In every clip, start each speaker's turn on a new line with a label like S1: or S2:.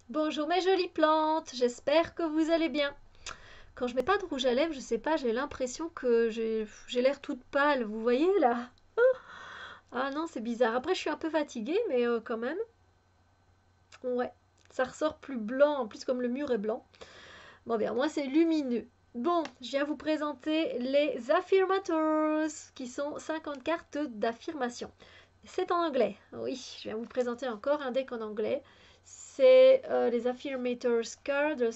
S1: Bonjour mes jolies plantes, j'espère que vous allez bien. Quand je mets pas de rouge à lèvres, je sais pas, j'ai l'impression que j'ai l'air toute pâle, vous voyez là? Ah non, c'est bizarre. Après, je suis un peu fatiguée, mais quand même, ouais, ça ressort plus blanc, en plus comme le mur est blanc. Bon bien, moi c'est lumineux. Bon, je viens vous présenter les affirmators, qui sont 50 cartes d'affirmation. C'est en anglais. Oui, je viens vous présenter encore un deck en anglais. C'est les affirmators cards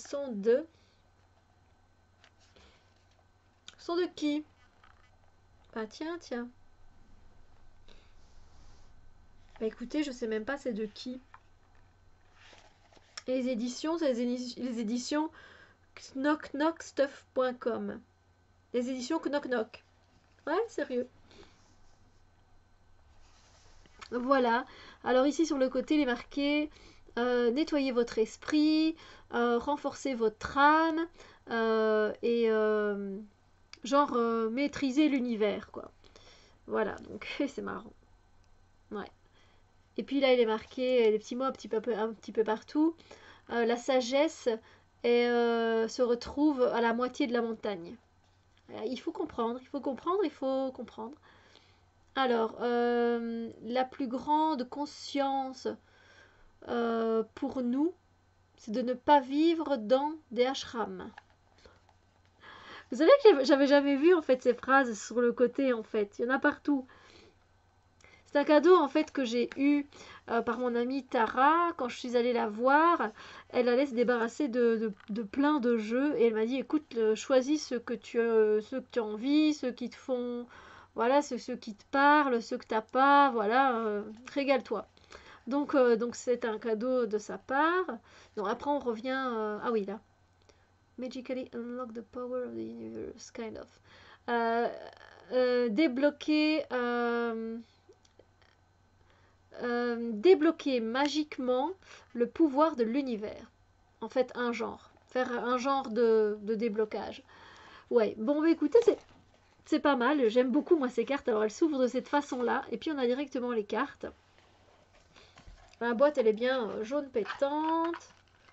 S1: sont de qui? Ah tiens, tiens. Bah écoutez, je sais même pas c'est de qui. Et les éditions, c'est les éditions knockknockstuff.com. Les éditions Knock Knock. Ouais, sérieux. Voilà. Alors ici sur le côté, il est marqué nettoyez votre esprit, renforcez votre âme et genre maîtriser l'univers, quoi. Voilà, donc c'est marrant. Ouais. Et puis là, il est marqué des petits mots un petit peu partout. La sagesse se retrouve à la moitié de la montagne. Il faut comprendre, il faut comprendre, il faut comprendre. Alors, la plus grande conscience pour nous, c'est de ne pas vivre dans des ashrams. Vous savez que j'avais jamais vu en fait ces phrases sur le côté en fait. Il y en a partout. C'est un cadeau en fait que j'ai eu par mon amie Tara quand je suis allée la voir. Elle allait se débarrasser de plein de jeux et elle m'a dit écoute, choisis ceux que tu as envie, ceux qui te font, voilà, ceux qui te parlent, ceux que t'as pas, voilà, régale-toi. Donc c'est un cadeau de sa part. Donc après on revient, ah oui là, magically unlock the power of the universe, kind of. Euh, débloquer débloquer magiquement le pouvoir de l'univers. En fait, un genre. Faire un genre de déblocage. Ouais, bon, bah, écoutez, c'est pas mal. J'aime beaucoup, moi, ces cartes. Alors, elles s'ouvrent de cette façon-là. Et puis, on a directement les cartes. La boîte, elle est bien jaune pétante.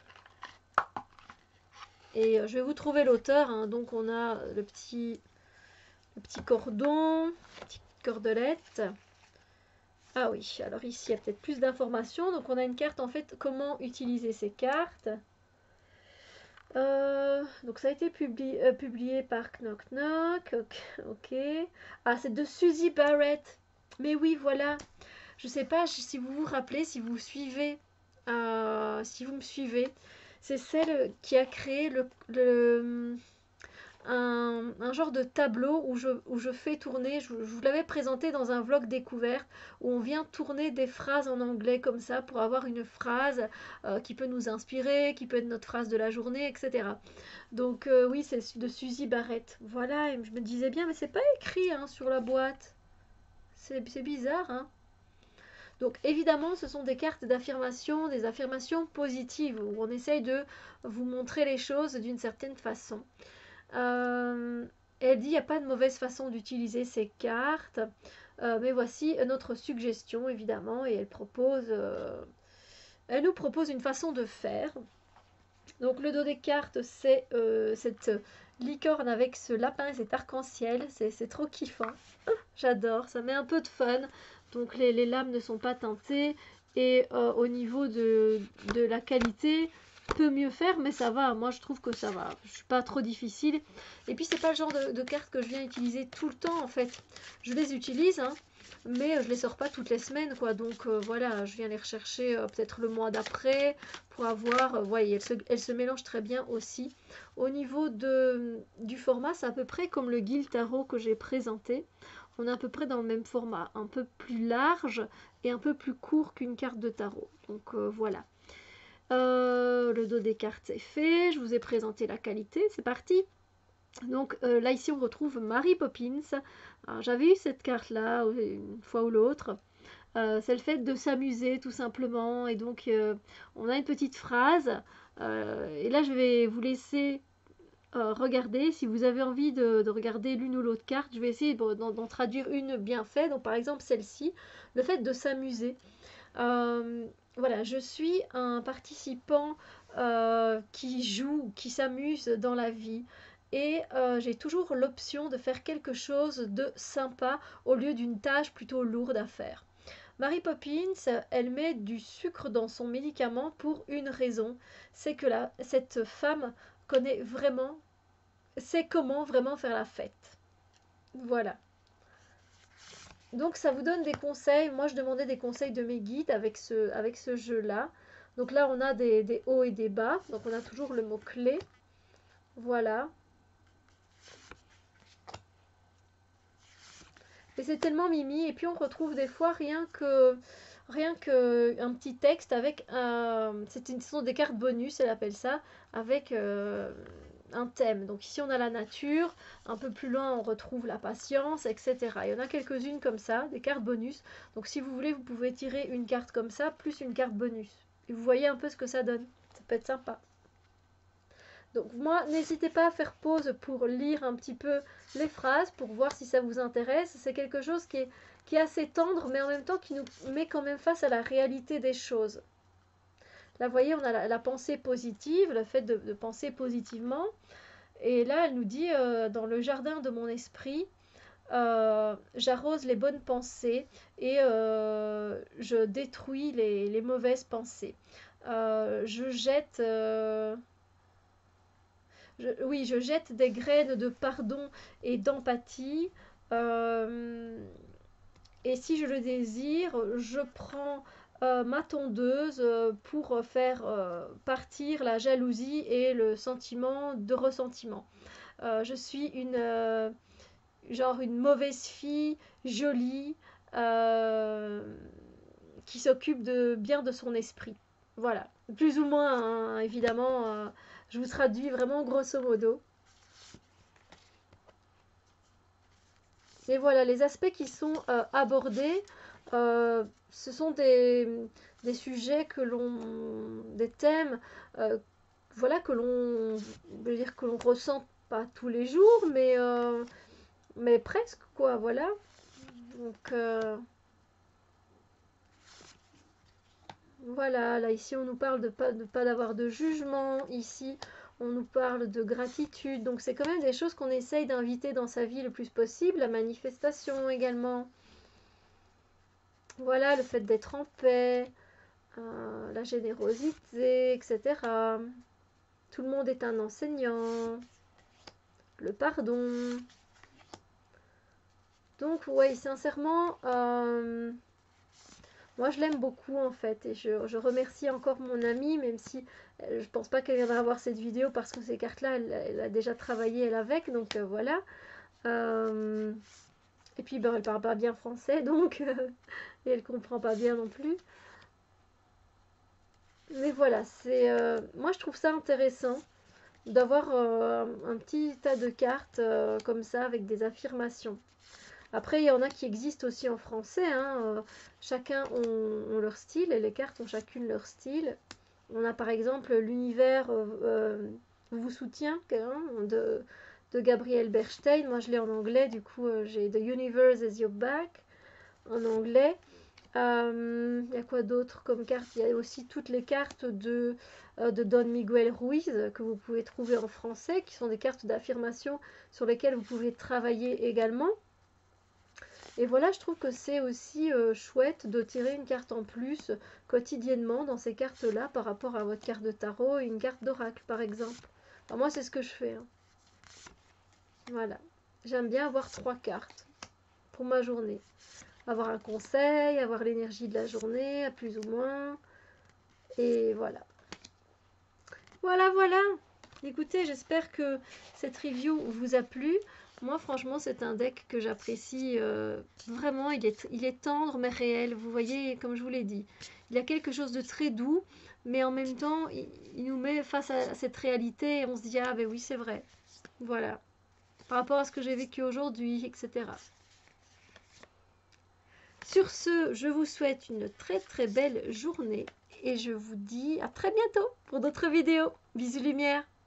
S1: Et je vais vous trouver l'auteur. Hein. Donc, on a le petit cordon, petite cordelette. Ah oui, alors ici, il y a peut-être plus d'informations. Donc, on a une carte, en fait, comment utiliser ces cartes. Donc ça a été publié par Knock Knock. Ok, ok. Ah, c'est de Suzy Barrett. Mais oui, voilà. Je sais pas si vous vous rappelez, si vous suivez, si vous me suivez. C'est celle qui a créé un genre de tableau où je fais tourner, je vous l'avais présenté dans un vlog découverte, où on vient tourner des phrases en anglais comme ça pour avoir une phrase qui peut nous inspirer, qui peut être notre phrase de la journée, etc. Donc oui, c'est de Suzy Barrett. Voilà, et je me disais bien, mais c'est pas écrit hein, sur la boîte. C'est bizarre, hein. Donc évidemment, ce sont des cartes d'affirmation, des affirmations positives, où on essaye de vous montrer les choses d'une certaine façon. Euh, Elle dit il n'y a pas de mauvaise façon d'utiliser ces cartes, mais voici notre suggestion évidemment, et elle nous propose une façon de faire. Donc le dos des cartes, c'est cette licorne avec ce lapin et cet arc-en-ciel, c'est trop kiffant, j'adore, ça met un peu de fun, donc les lames ne sont pas teintées, et au niveau de la qualité, peut mieux faire, mais ça va, moi je trouve que ça va, je suis pas trop difficile, et puis c'est pas le genre de cartes que je viens utiliser tout le temps en fait, je les utilise, hein, mais je les sors pas toutes les semaines quoi, donc voilà, je viens les rechercher peut-être le mois d'après, pour avoir, voyez, elle se mélange très bien aussi. Au niveau du format, c'est à peu près comme le Guild Tarot que j'ai présenté, on est à peu près dans le même format, un peu plus large et un peu plus court qu'une carte de tarot, donc voilà. Le dos des cartes est fait, je vous ai présenté la qualité, c'est parti. Donc là ici on retrouve Mary Poppins. J'avais eu cette carte là une fois ou l'autre. C'est le fait de s'amuser tout simplement, et donc on a une petite phrase, et là je vais vous laisser regarder. Si vous avez envie de regarder l'une ou l'autre carte, je vais essayer d'en traduire une bien faite. Donc par exemple celle-ci, le fait de s'amuser. voilà, je suis un participant qui joue, qui s'amuse dans la vie. Et j'ai toujours l'option de faire quelque chose de sympa au lieu d'une tâche plutôt lourde à faire. Mary Poppins, elle met du sucre dans son médicament pour une raison. C'est que cette femme connaît vraiment, sait comment vraiment faire la fête. Voilà. Donc ça vous donne des conseils. Moi je demandais des conseils de mes guides avec ce jeu-là. Donc là on a des hauts et des bas. Donc on a toujours le mot-clé. Voilà. Et c'est tellement mimi. Et puis on retrouve des fois rien que un petit texte avec ce sont des cartes bonus, elle appelle ça, avec un thème. Donc ici on a la nature, un peu plus loin on retrouve la patience, etc. Il y en a quelques-unes comme ça, des cartes bonus. Donc si vous voulez, vous pouvez tirer une carte comme ça, plus une carte bonus. Et vous voyez un peu ce que ça donne. Ça peut être sympa. Donc moi, n'hésitez pas à faire pause pour lire un petit peu les phrases, pour voir si ça vous intéresse. C'est quelque chose qui est assez tendre, mais en même temps qui nous met quand même face à la réalité des choses. Là, vous voyez, on a la pensée positive, le fait de penser positivement. Et là, elle nous dit, dans le jardin de mon esprit, j'arrose les bonnes pensées et je détruis les mauvaises pensées. Je jette... oui, je jette des graines de pardon et d'empathie. Euh, et si je le désire, je prends ma tondeuse pour faire partir la jalousie et le sentiment de ressentiment. Je suis genre une mauvaise fille, jolie, euh, qui s'occupe bien de son esprit. Voilà, plus ou moins, hein, évidemment, je vous traduis vraiment grosso modo. Et voilà, les aspects qui sont abordés, ce sont des sujets des thèmes, euh, voilà, veut dire que l'on ressent pas tous les jours, mais presque, quoi, voilà. Donc, voilà, là ici on nous parle de pas d'avoir de jugement, ici on nous parle de gratitude, donc c'est quand même des choses qu'on essaye d'inviter dans sa vie le plus possible, la manifestation également, voilà, le fait d'être en paix, la générosité, etc. Tout le monde est un enseignant, le pardon. Donc ouais, sincèrement, moi, je l'aime beaucoup en fait et je remercie encore mon amie, même si je pense pas qu'elle viendra voir cette vidéo parce que ces cartes-là, elle a déjà travaillé elle avec, donc voilà. Euh, et puis, ben, elle parle pas bien français, donc et elle comprend pas bien non plus. Mais voilà, moi je trouve ça intéressant d'avoir un petit tas de cartes comme ça avec des affirmations. Après, il y en a qui existent aussi en français, hein, chacun ont leur style et les cartes ont chacune leur style. On a par exemple l'univers vous soutient hein, de Gabriel Bernstein. Moi, je l'ai en anglais, du coup, j'ai The Universe is Your Back en anglais. Il y a quoi d'autre comme carte? Il y a aussi toutes les cartes de Don Miguel Ruiz que vous pouvez trouver en français, qui sont des cartes d'affirmation sur lesquelles vous pouvez travailler également. Et voilà, je trouve que c'est aussi chouette de tirer une carte en plus quotidiennement dans ces cartes-là par rapport à votre carte de tarot et une carte d'oracle par exemple. Enfin, moi, c'est ce que je fais, hein. Voilà. J'aime bien avoir 3 cartes pour ma journée. Avoir un conseil, avoir l'énergie de la journée, à plus ou moins. Et voilà. Voilà, voilà. Écoutez, j'espère que cette review vous a plu. Moi, franchement, c'est un deck que j'apprécie vraiment. Il est tendre mais réel. Vous voyez, comme je vous l'ai dit, il y a quelque chose de très doux, mais en même temps, il nous met face à cette réalité et on se dit, ah ben oui, c'est vrai. Voilà. Par rapport à ce que j'ai vécu aujourd'hui, etc. Sur ce, je vous souhaite une très très belle journée et je vous dis à très bientôt pour d'autres vidéos. Bisous lumière.